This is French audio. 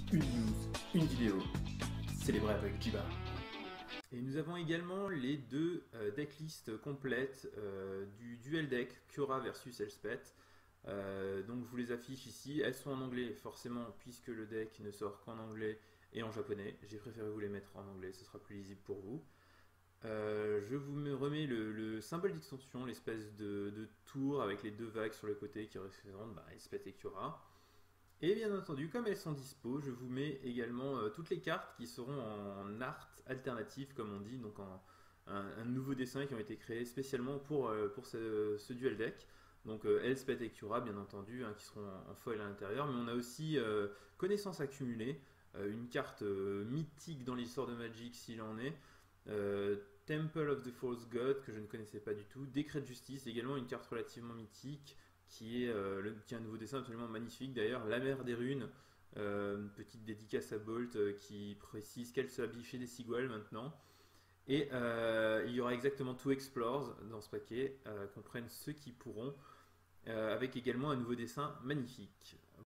une news, une vidéo, célébrée avec Jiba. Et nous avons également les deux decklists complètes du duel deck Kiora versus Elspeth. Donc je vous les affiche ici, elles sont en anglais forcément puisque le deck ne sort qu'en anglais et en japonais. J'ai préféré vous les mettre en anglais, ce sera plus lisible pour vous. Je vous remets le symbole d'extension, l'espèce de tour avec les deux vagues sur le côté qui représentent Elspeth et Kiora. Et bien entendu, comme elles sont dispo, je vous mets également toutes les cartes qui seront en art alternatif, comme on dit, donc un nouveau dessin qui ont été créés spécialement pour ce duel deck. Donc Elspeth et Kiora, bien entendu, qui seront en foil à l'intérieur, mais on a aussi Connaissance accumulée, une carte mythique dans l'histoire de Magic s'il en est. Temple of the False God, que je ne connaissais pas du tout. Décret de justice, également une carte relativement mythique qui est un nouveau dessin absolument magnifique. D'ailleurs, la mer des runes, une petite dédicace à Bolt qui précise qu'elle se habille chez des Sigwal maintenant. Et il y aura exactement Two Explores dans ce paquet, qu'on prenne ceux qui pourront, avec également un nouveau dessin magnifique.